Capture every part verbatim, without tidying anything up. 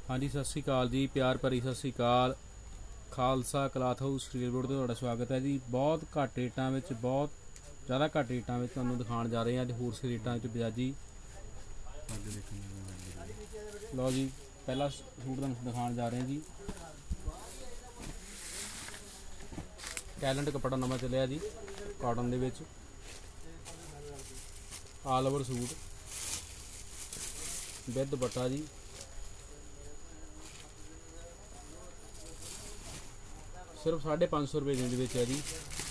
हाँ जी, सत श्री अकाल जी, प्यार भरी सत श्री अकाल। खालसा क्लॉथ हाउस रेलरोड ਤੇ ਤੁਹਾਡਾ ਸਵਾਗਤ ਹੈ ਜੀ। बहुत घट रेटा में, बहुत ज़्यादा घट रेटा में ਤੁਹਾਨੂੰ ਦਿਖਾਉਣ जा रहे हैं अज होलसेल रेटा में बजाजी। लो जी, पहला सूट ਤੁਹਾਨੂੰ ਦਿਖਾਉਣ जा रहे हैं जी। टैलेंट कपड़ा नवा चलिया जी, कॉटन ਦੇ ਵਿੱਚ all over suit with dupatta जी। सिर्फ साढ़े पाँच सौ रुपये रेंज में है जी।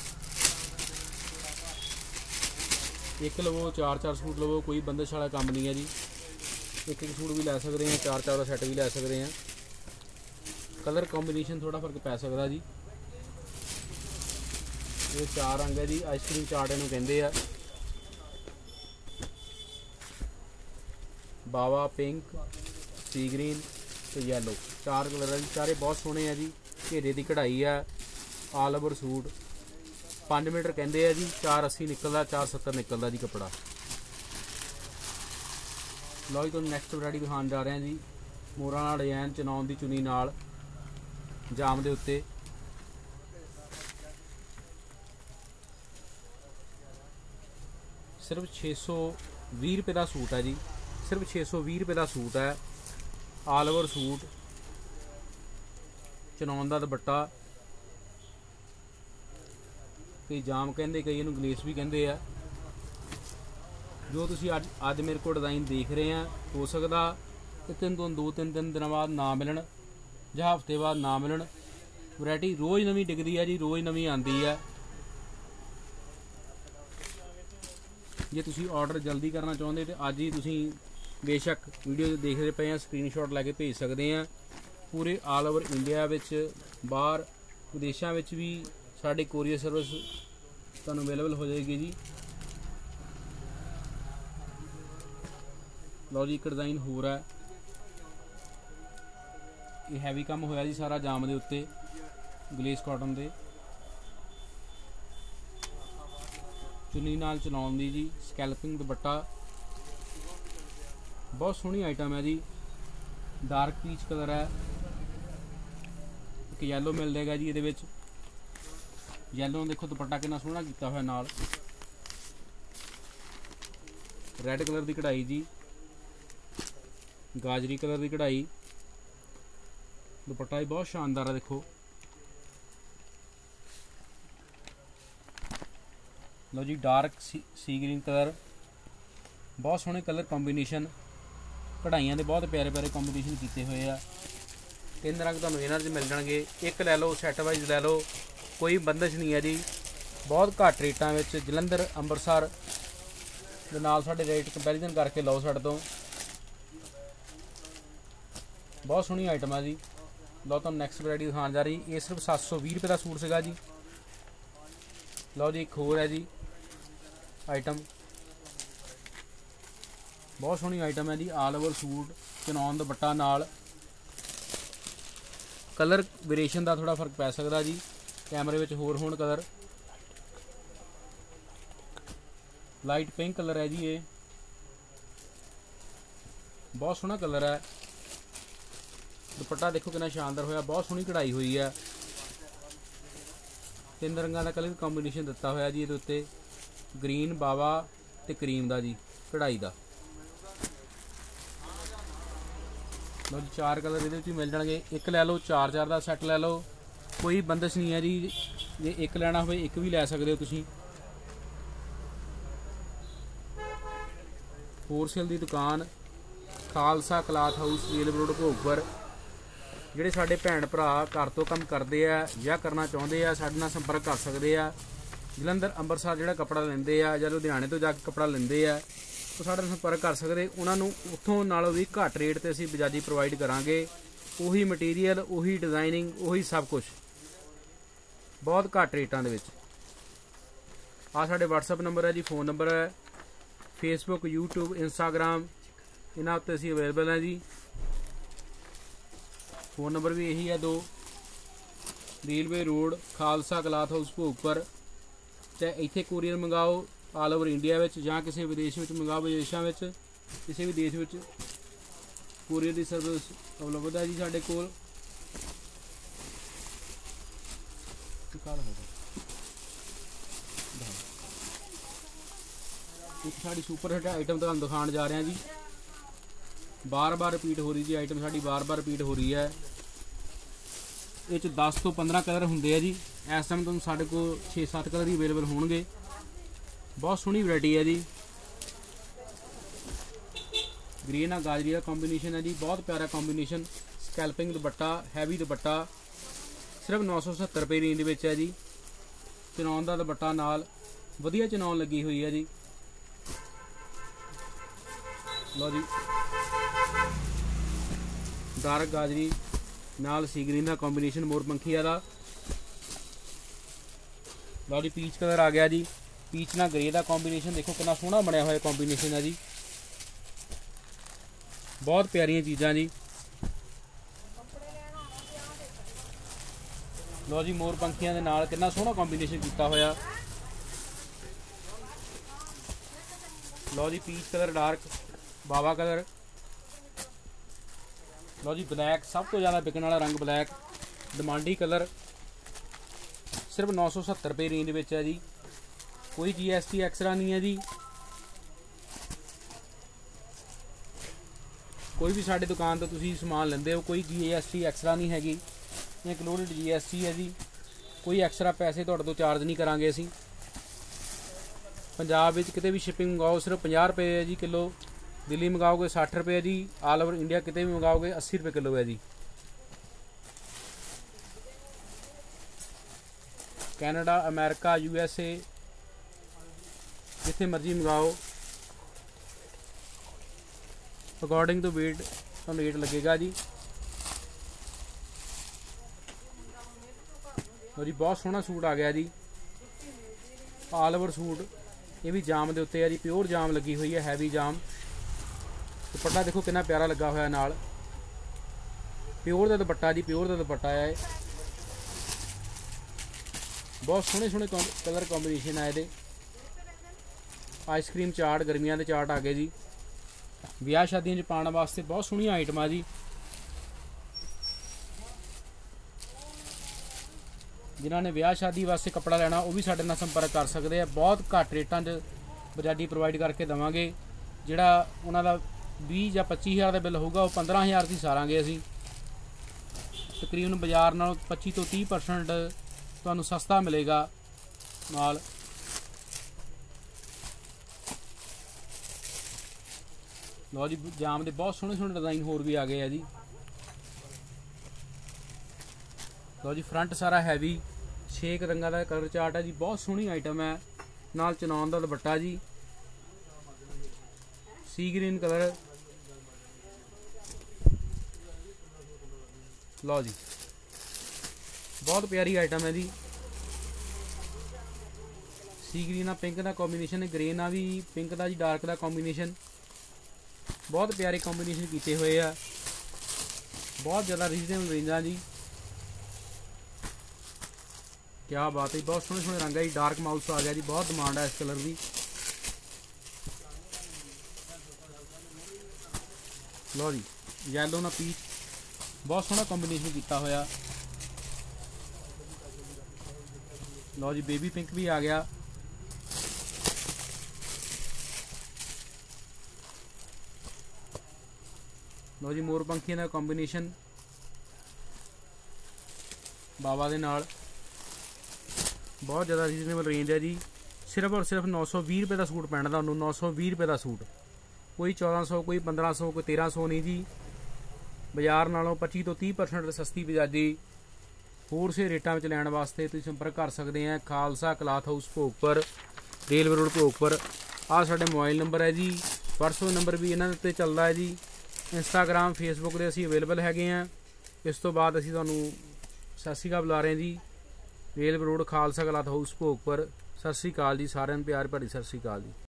एक लवो चार चार सूट लवो, कोई बंदिश वाला काम नहीं है जी। एक एक सूट भी लै सकते हैं, चार चार का सैट भी लै सकते हैं। कलर कॉम्बीनेशन थोड़ा फर्क पै सकता जी। ये चार रंग है जी, आइसक्रीम चाट इन्हूं कहते हैं। बावा, पिंक, सी ग्रीन तो येलो, चार कलर है जी। चारे बहुत सोहने हैं जी। घेरे की कढ़ाई है, आल ओवर सूट। पाँच मीटर कहते हैं जी, चार अस्सी निकलता, चार सत्तर निकलता जी कपड़ा। लो जी, तुम नैक्सट वैरायटी दिखाने जा रहे हैं जी। मोरा नाल डिजाइन, चनौन की चुनी नाल जाम के उत्ते। सिर्फ छे सौ भी रुपये का सूट है जी। सिर्फ छे सौ भी रुपये का सूट है, आल ओवर सूट, चनौन का दुपट्टा। कई जाम कहते, कई इनू गलेस भी कहते हैं। जो तुसी अज अज मेरे को डिज़ाइन देख रहे हैं, हो सकता एक दिन तो दो तीन तीन दिन बाद ना मिलन, ਜਾਂ हफ्ते बाद ना मिलन। वैरायटी रोज़ नवी डिगदी है जी, रोज़ नवी आती है। जे तुसी ऑर्डर जल्दी करना चाहते तो अज ही तुसी बेशक वीडियो देखते पे हैं, स्क्रीनशॉट लैके भेज सकते हैं। पूरे आल ओवर इंडिया विच, बाहर विदेशों में भी साड़ी कोरियर सर्विस तुहानूं अवेलेबल हो जाएगी जी। लो जी, एक डिज़ाइन होर है। ये हैवी काम होया जी सारा जाम के उत्ते, ग्लेस कॉटन दे। चुन्नी नाल चनौन दी जी, स्कैल्पिंग दुपट्टा। बहुत सोहनी आइटम है जी। डार्क पीच कलर है, एक येलो मिल जाएगा जी। ये येलो देखो दुपट्टा कितना सोहना किया हुआ नाल। रेड कलर की कढ़ाई जी, गाजरी कलर की कढ़ाई। दुपट्टा भी बहुत शानदार है, देखो। लो जी, dark sea, sea green colour, बहुत सोहने कलर कॉम्बीनेशन। कढ़ाइयाँ के बहुत प्यारे प्यारे कॉम्बीनेशन किए हुए हैं। तीन रंग तुहानूं इन्हां च मिल जाएंगे। एक लै लो, सैट वाइज लै लो, कोई बंदिश नहीं है जी। बहुत घट रेटां विच जलंधर अंमृतसर दे नाल साडे रेट कंपैरिजन करके लो साडे तो। बहुत सोहनी आइटम है जी। लो तुहानूं नैक्सट वैरायटी दिखाने जा रही। ये सिर्फ सत्त सौ भी रुपये का सूट सीगा जी। लो जी, एक होर है जी आइटम, बहुत सोहनी आइटम है जी। आल ओवर सूट, चनौन दुपट्टा नाल। कलर वेरिएशन का थोड़ा फर्क पै सकता जी। कैमरे में होर होण कलर। लाइट पिंक कलर है जी। ये बहुत सोहना कलर है। दुपट्टा देखो कितना शानदार होया, बहुत सोहनी कढ़ाई हुई है। तीन रंगों का कलर कॉम्बीनेशन दिता होया जी। ये उत्ते ग्रीन, बावा ते क्रीम का जी कढ़ाई का। लो जी, चार कलर ये मिल जाएंगे। एक लै लो, चार चार का सैट लै लो, कोई बंदिश नहीं है जी। जे एक लैना हो, एक भी लै सकते हो तुसीं। होलसेल की दुकान Khalsa cloth house rail road Bhogpur. ਜਿਹੜੇ ਸਾਡੇ ਭੈਣ ਭਰਾ घर तो ਕੰਮ ਕਰਦੇ ਆ ਜਾਂ ਕਰਨਾ ਚਾਹੁੰਦੇ ਆ, ਸਾਡੇ ਨਾਲ ਸੰਪਰਕ ਕਰ ਸਕਦੇ ਆ। ਜਲੰਧਰ ਅੰਮ੍ਰਿਤਸਰ ਜਿਹੜਾ ਕੱਪੜਾ ਲੈਂਦੇ ਆ ਜਾਂ ਲੁਧਿਆਣੇ ਤੋਂ ਜਾ ਕੇ ਕੱਪੜਾ ਲੈਂਦੇ ਆ, ਉਹ ਸਾਡੇ ਨਾਲ ਸੰਪਰਕ ਕਰ ਸਕਦੇ। ਉਹਨਾਂ ਨੂੰ ਉੱਥੋਂ ਨਾਲੋਂ ਵੀ ਘੱਟ ਰੇਟ ਤੇ ਅਸੀਂ ਬਜਾਜੀ ਪ੍ਰੋਵਾਈਡ ਕਰਾਂਗੇ। ਉਹੀ ਮਟੀਰੀਅਲ, ਉਹੀ ਡਿਜ਼ਾਈਨਿੰਗ, ਉਹੀ ਸਭ ਕੁਝ ਬਹੁਤ ਘੱਟ ਰੇਟਾਂ ਦੇ ਵਿੱਚ। ਆ ਸਾਡੇ WhatsApp ਨੰਬਰ ਹੈ ਜੀ, फ़ोन ਨੰਬਰ ਹੈ। फेसबुक, यूट्यूब, इंस्टाग्राम इन्हां उत्ते असीं अवेलेबल हैं जी। फ़ोन नंबर भी यही है दो। Railway road, Khalsa cloth house Bhogpur. चाहे इत्थे कुरियर मंगाओ आल ओवर इंडिया में, जां किसी विदेश में मंगाओ, विदेशों में किसी भी देश में कुरियर की सर्विस ਅਵੇਲੇਬਲ ਹੈ ਜੀ ਸਾਡੇ ਕੋਲ। एक साड़ी सुपर हिट आइटम तो दिखाने जा रहे हैं जी, बार बार रिपीट हो रही जी आइटम, साड़ी बार बार रिपीट हो रही है। ये दस तो पंद्रह कलर होंगे जी। इस टाइम तुम साढ़े को छे सत्त कलर ही अवेलेबल होंगे। बहुत सोहनी वैरायटी है जी। ग्रीन आ गाजरी का कॉम्बीनेशन है जी, बहुत प्यारा combination. Scalping dupatta, heavy dupatta, सिर्फ नौ सौ सत्तर रुपये रेंज में है जी। चनौन का दुपट्टा नाल वधिया चनौन लगी हुई है जी। लो जी डार्क गाजरी नाल सी ग्रीन का कॉम्बीनेशन मोरपंखिया का। लो जी पीच कलर आ गया जी, पीच ना ग्रे का कॉम्बीनेशन देखो कितना सोहना बनया हुआ कॉम्बीनेशन है जी। बहुत प्यारियां चीज़ां जी। लो जी मोरपंखियां दे नाल कितना सोहना कॉम्बीनेशन किया होया। लो जी पीच कलर डार्क, बावा कलर। लो जी ब्लैक, सब तो ज़्यादा बिकने वाला रंग ब्लैक, डिमांडी कलर, सिर्फ नौ सौ सत्तर रुपये रेंज में है जी। कोई जी एस टी एक्सट्रा नहीं है जी। कोई भी साड़ी दुकान तो तुसी समान लेंदे हो, कोई जी एस टी एक्सट्रा नहीं हैगी, इंकलूडिड जी एस टी है जी। कोई एक्सट्रा पैसे तुहाडे तो चार्ज नहीं करांगे असीं। पंजाब विच किते भी शिपिंग मंगाओ सिर्फ पचास रुपये है जी किलो। दिल्ली मंगाओगे साठ रुपये है जी। ऑल ओवर इंडिया किते भी मंगाओगे अस्सी रुपये किलो है जी। Canada, America, U S A, जिथे मर्जी मंगाओ अकॉर्डिंग टू वेट तो रेट लगेगा जी। और जी बहुत सोहना सूट आ गया जी, ऑल ओवर सूट। ये भी जाम के उत्ते है जी, प्योर जाम लगी हुई है, हैवी जाम। दुपट्टा देखो कितना प्यारा लगा हुआ नाल, प्योर का दुपट्टा जी, प्योर का दुपट्टा है। बहुत सोहने सोहने कलर कॉम्बीनेशन है ये। आइसक्रीम चार्ट, गर्मियों के चार्ट आ गए जी। विआह शादियों पाने वास्ते बहुत सोहनी आइटम जी। जिन्होंने विआह शादी वास्ते कपड़ा लेना वो भी साडे नाल संपर्क कर सकते हैं। बहुत घट रेटां च बजाडी प्रोवाइड करके देवांगे। जिहड़ा उन्हां दा बीस या पच्ची हज़ार का बिल होगा वो पंद्रह हज़ार की सारांगे असीं। तकरीबन बाजार नालों पच्ची तो तीस परसेंट तुहानूं सस्ता मिलेगा माल। लो जी जाम के बहुत सोहने सोहने डिज़ाइन होर भी आ गए हैं जी। लो जी फ्रंट सारा हैवी छेक रंगा का कलर चार्ट है जी। बहुत सोहनी आइटम है, नाल चनौन का दुपट्टा जी, सी ग्रीन कलर। लो जी बहुत प्यारी आइटम है जी। सी ग्रीन आ पिंक का कॉम्बीनेशन है, ग्रे ना भी पिंक का जी, डार्क का कॉम्बीनेशन। बहुत प्यारे कॉम्बीनेशन किए हुए हैं, बहुत ज़्यादा रीजनेबल रेंजा जी। क्या बात है, बहुत सोहने सोहने रंग है जी। डार्क माउस आ गया जी, बहुत डिमांड है इस कलर की। लो जी येलो ना पीच, बहुत सोहना कॉम्बीनेशन किया होया। लो जी बेबी पिंक भी आ गया। लो जी मोरपंखियां का कॉम्बीनेशन बाबा दे नाल। बहुत ज़्यादा रीजनेबल रेंज है जी। सिर्फ और सिर्फ नौ सौ भी रुपये का सूट पैना तुहानूं, नौ सौ भी रुपये का सूट। कोई चौदह सौ, कोई पंद्रह सौ, कोई तेरह सौ नहीं जी। बाजार नालों पच्ची तो तीस परसेंट सस्ती बजाजी। होर से रेटां विच लैण वास्ते तुसीं संपर्क कर सकते हैं। Khalsa cloth house Bhogpur, railway road Bhogpur. आ साडे मोबाइल नंबर है जी। व्हाट्सएप नंबर भी इन्हां ते चलदा है जी। इंस्टाग्राम फेसबुक दे असीं अवेलेबल हैगे हैं। इस तो बाद असीं तुहानूं सत श्री अकाल बुला रहे हैं जी। Railway road Khalsa cloth house Bhogpur. Sat Sri अकाल जी सारिਆਂ ਨੂੰ, प्यार भरी सत श्री अकाल जी।